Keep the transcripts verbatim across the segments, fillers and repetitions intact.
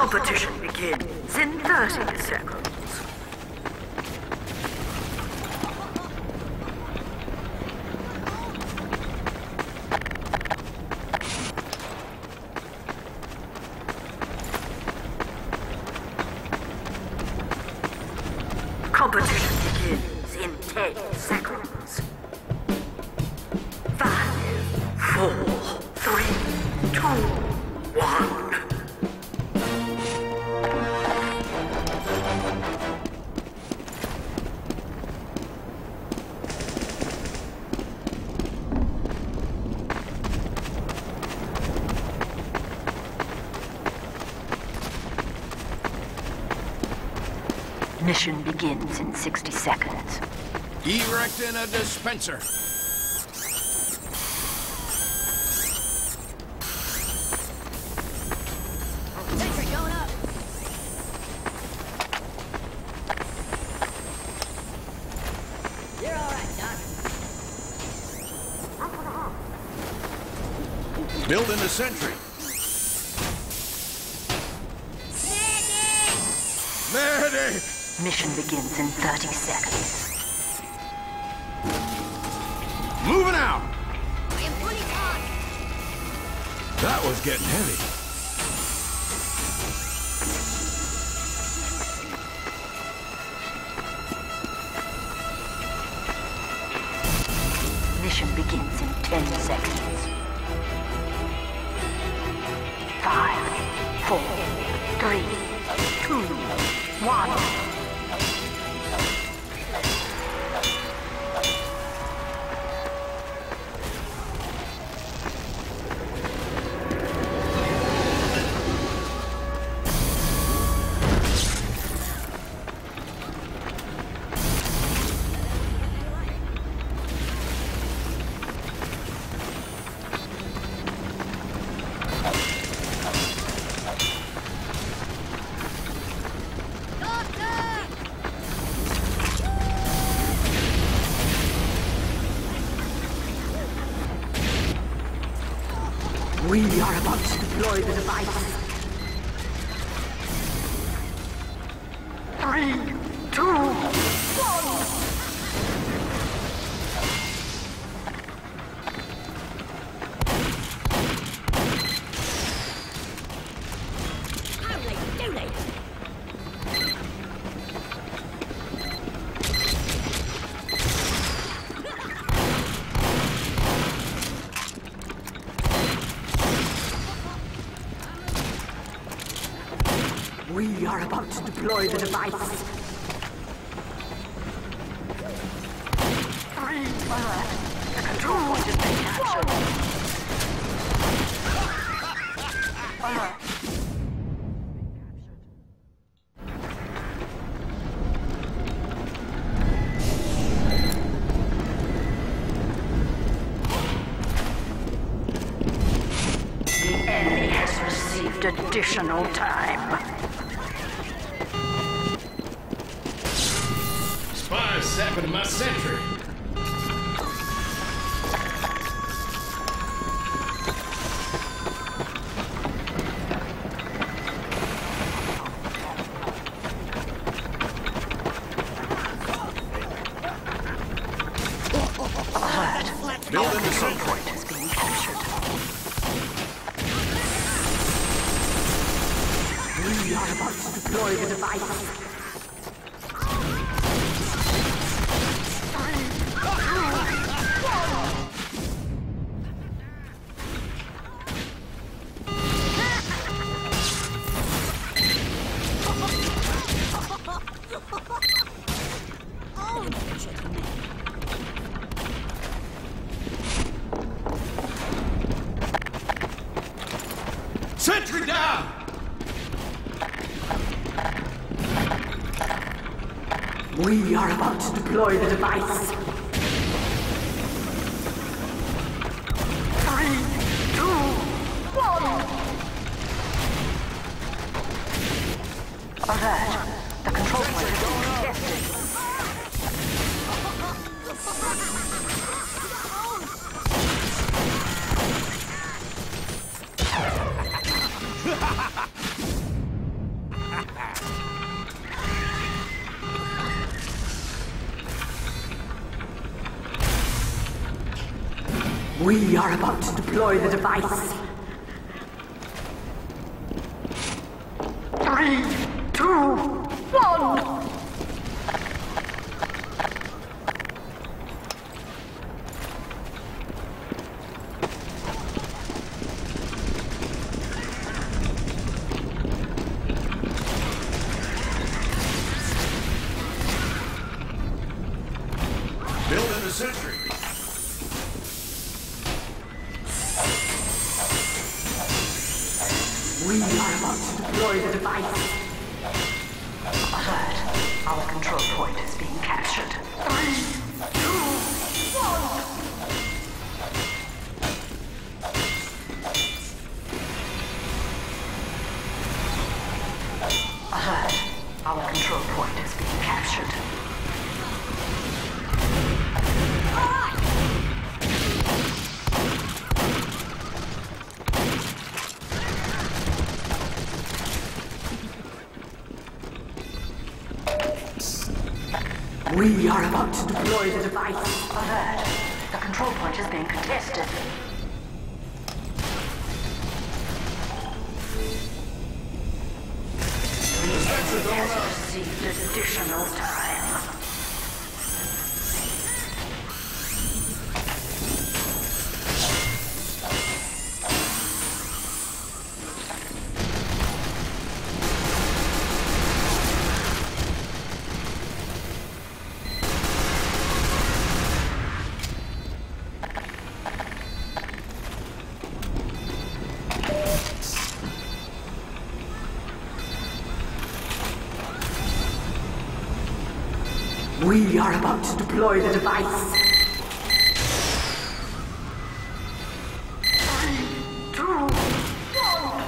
Competition begins in thirty seconds. Competition begins in ten seconds. Five, four, three, two, one. Mission begins in sixty seconds. Erecting a dispenser. Sentry going up. You're all right, Doc. Building a sentry. Medic! Mission begins in thirty seconds. Moving out! I am fully on. That was getting heavy. Mission begins in ten seconds. Five, four, three, two, one. We are about to deploy the device. Three, two, one. How late do they? We are about to deploy the device. Three, uh, the control point is being captured. Uh, the enemy has received additional time. Spies sapping my sentry. Alert. Building the Control sentry. point is being captured. We are about to deploy the device. Sentry down! We are about to deploy the device. Three, two, one. Alert. The control point is being contested. We are about to deploy the device. Three, two, one! Building a sentry. We are about to deploy the device. Alert. Our control point is being captured. Three, two, one! Alert. Our control point is being captured. We are about to deploy the device. Alert. The control point is being contested. The enemy has received additional time. We are about to deploy the device. Three, two, one.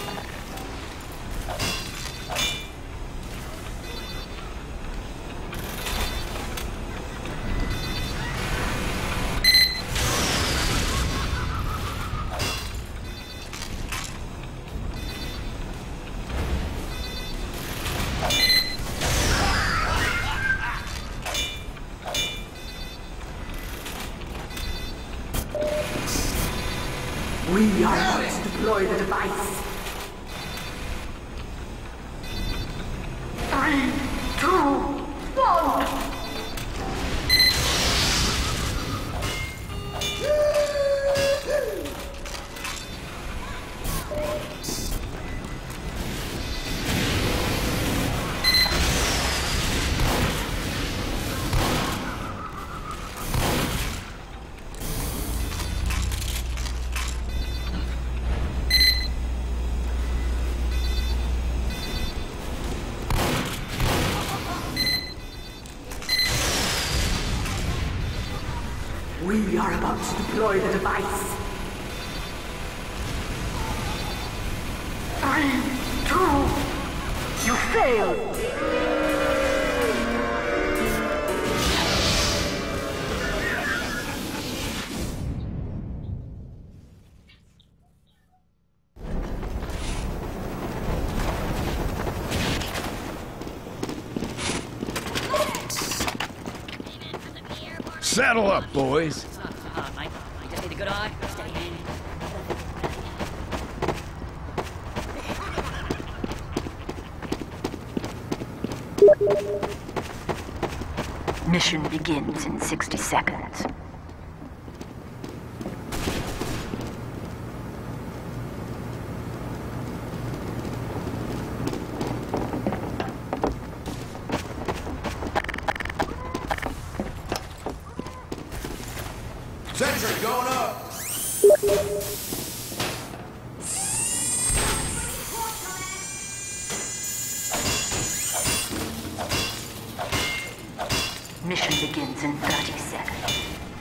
We are about to deploy the device. Three, two, one! We are about to deploy the device. Three, two, you failed! Saddle up, boys. Oh, oh, mate, I just need a good eye, steady hand. Mission begins in sixty seconds. Sentry going up. Mission begins in thirty seconds.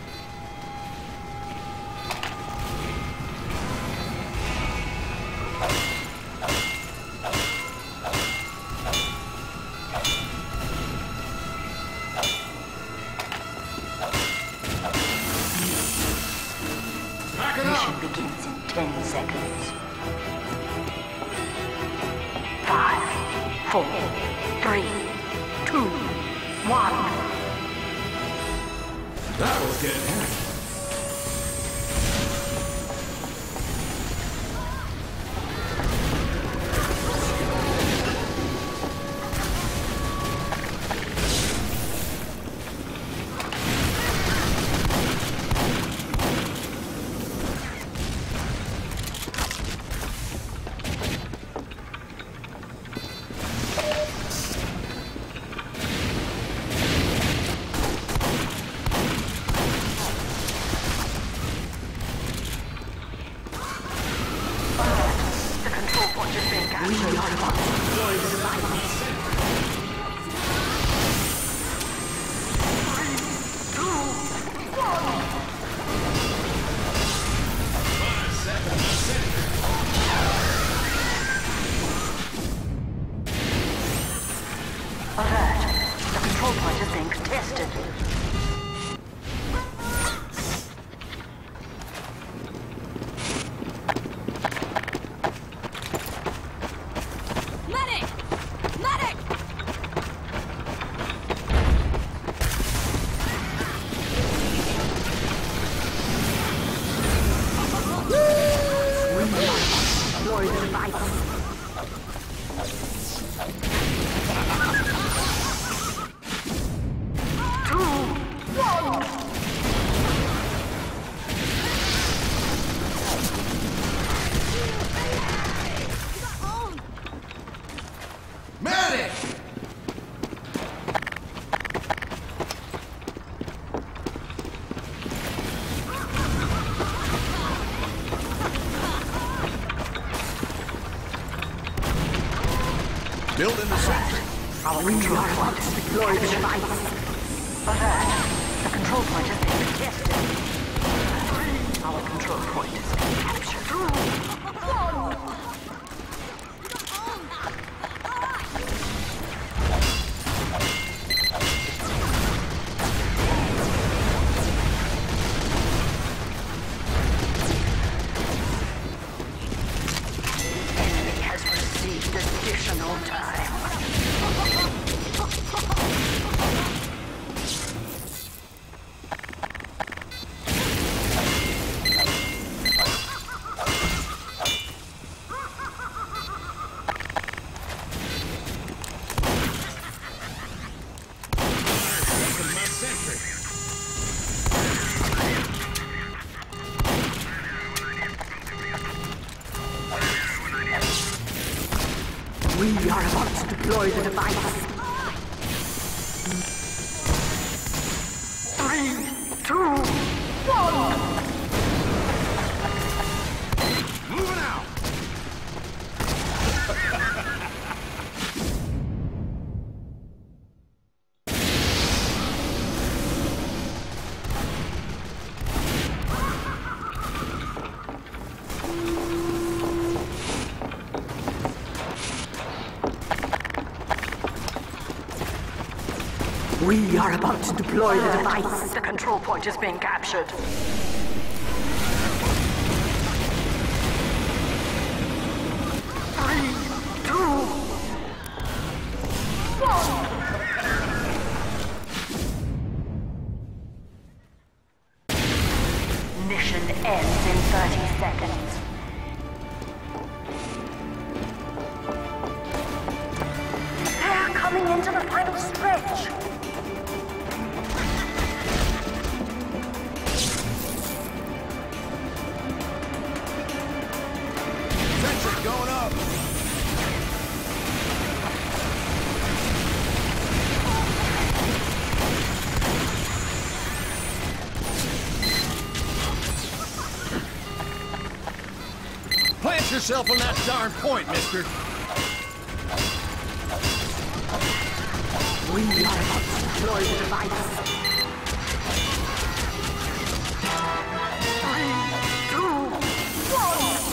Mission begins in ten seconds. Five, four, three, two, one. That was getting heavy. point is being captured. We are about to deploy the device. Three, two, one. Five seconds. Sentry. Alert. The control point is being contested. Building the sentry. Our control point is deploy the device. Alert. The control point is being contested. Our control point is being captured. Two, one. Enemy has received additional time. We are about to deploy the device. Three, two, one. Moving out. We are about to deploy the device. The control point is being captured. Three, two, one. Mission ends in thirty seconds. They're coming into the final stretch. Going up. Plant yourself on that darn point, mister. We are about to deploy the device. Three, two, one.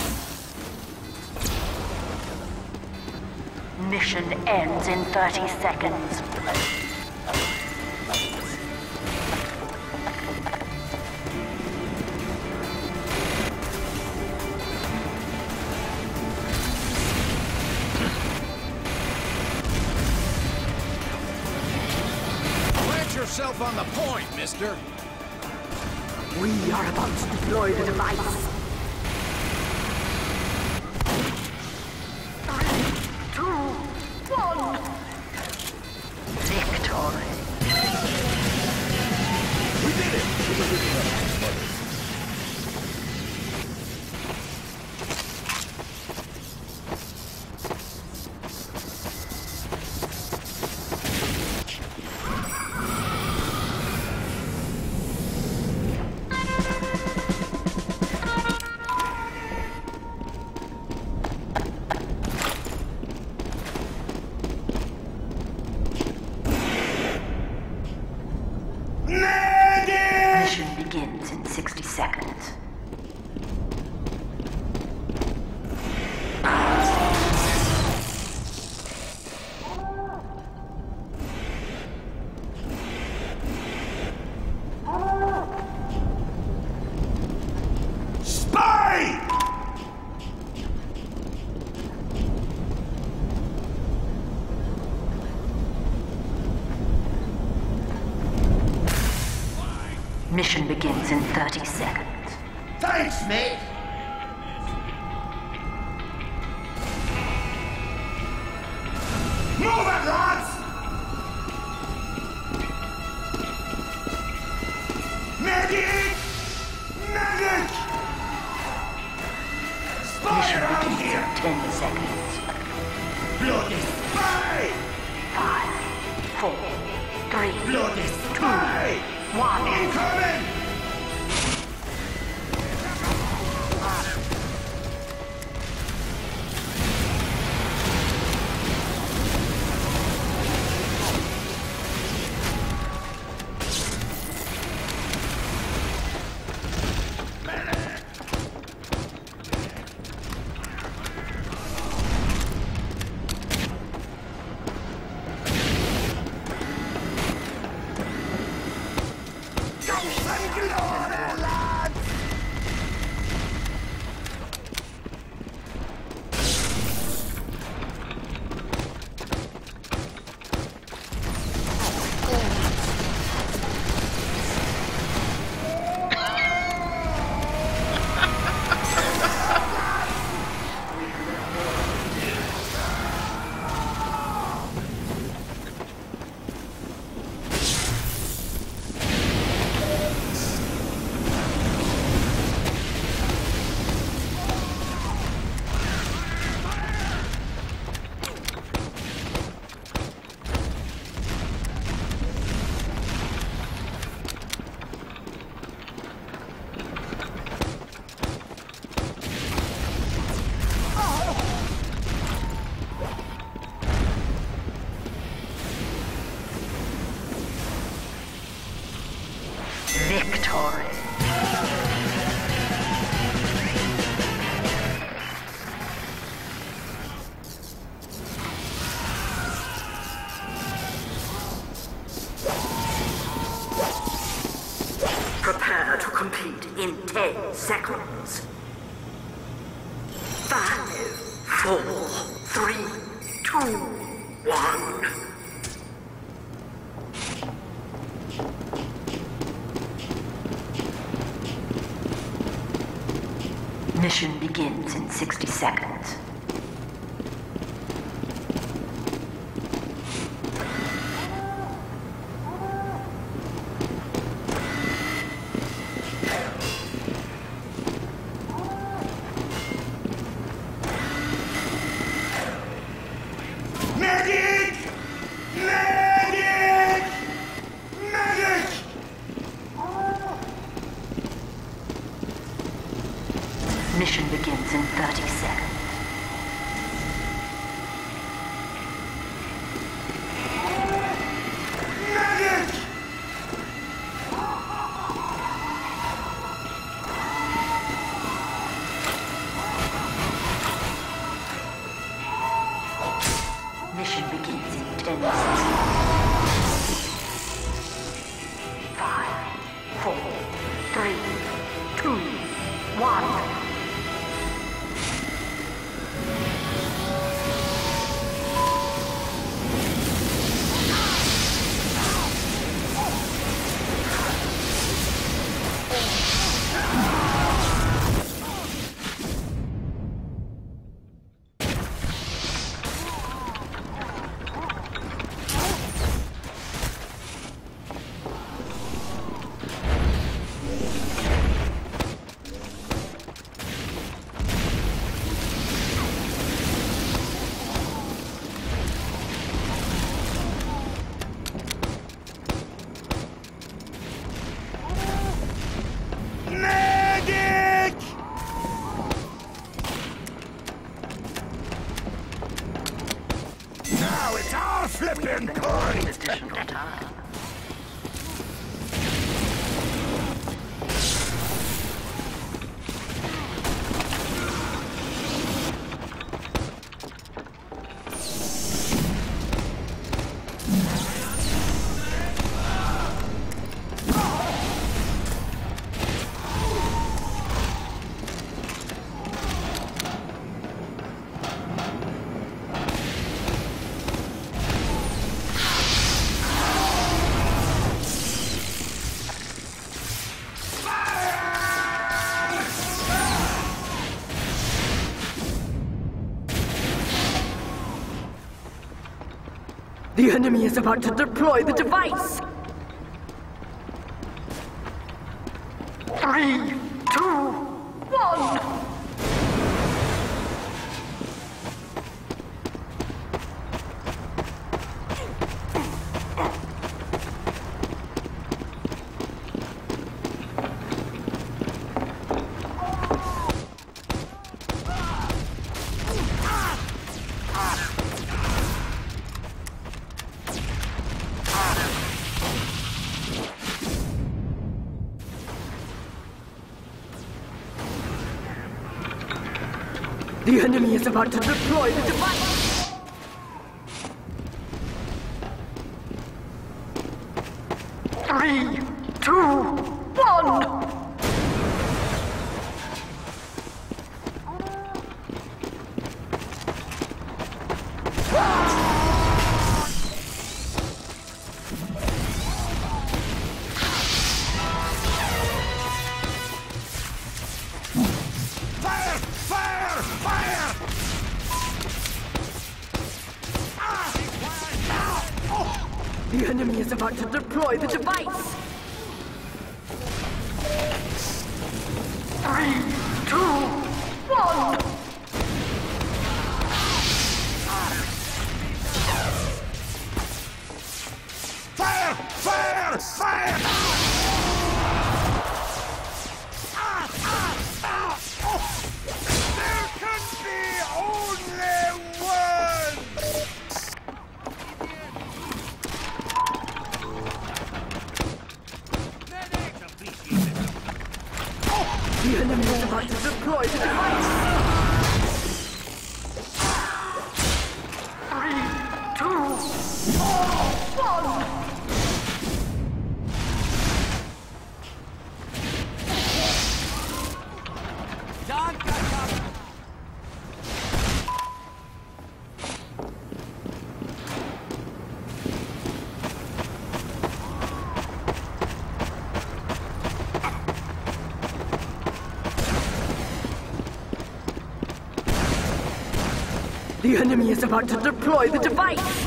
Mission ends in thirty seconds. Plant yourself on the point, mister. We are about to deploy the device. Victory. We did it! Mission begins in thirty seconds. Thanks, mate! Move it, lads! Medic! Medic! Spy Mission around begins here! in ten seconds. Bloody spy! Five, four, three, Bloody spy! one. Incoming! Victory. Prepare to compete in ten seconds. Five, four, three, two, one. Mission begins in sixty seconds. Medic! Medic! Medic! Mission begins in thirty seconds. Medic! Mission begins in ten seconds. Five, four, three, two, one. Medic! Now it's our flipping point! Additional time. The enemy is about to deploy the device! Three, two, one! The enemy is about to deploy the device! Three, two, one! The enemy is about to deploy the device! Three, two, one! Fire! Fire! Fire! There can be only one! The enemy is about to deploy the device! Three, two, one! The enemy is about to deploy the device!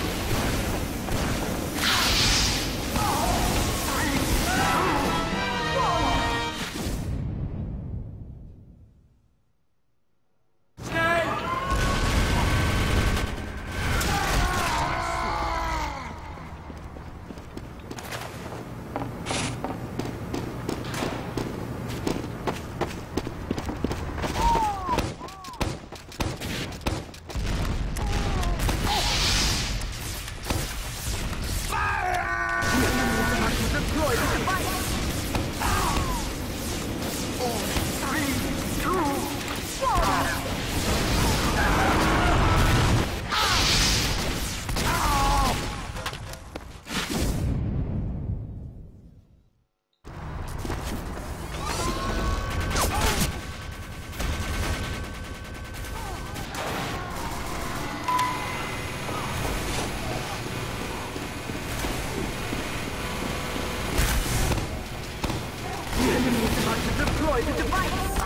Deploy the device!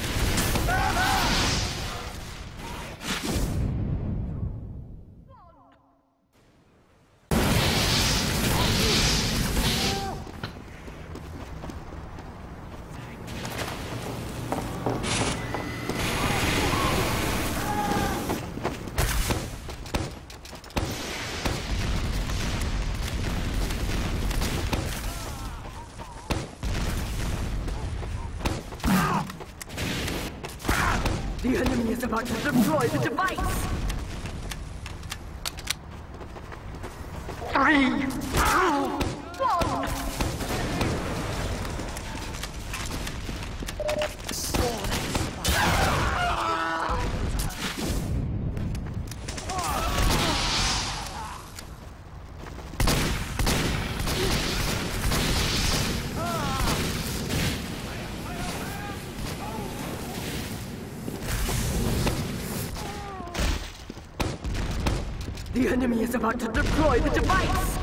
The enemy is about to deploy the device! Three, two, one! The enemy is about to deploy the device!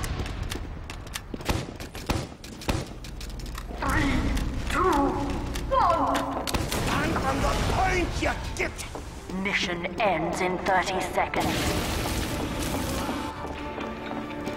Three, two, one! Stand on the point, you git! Mission ends in thirty seconds.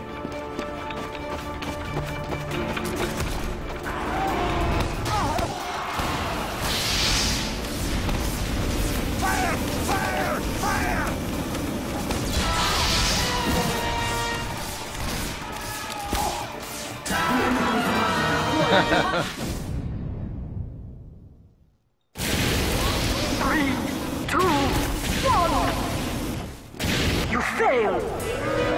Three, two, one. You fail.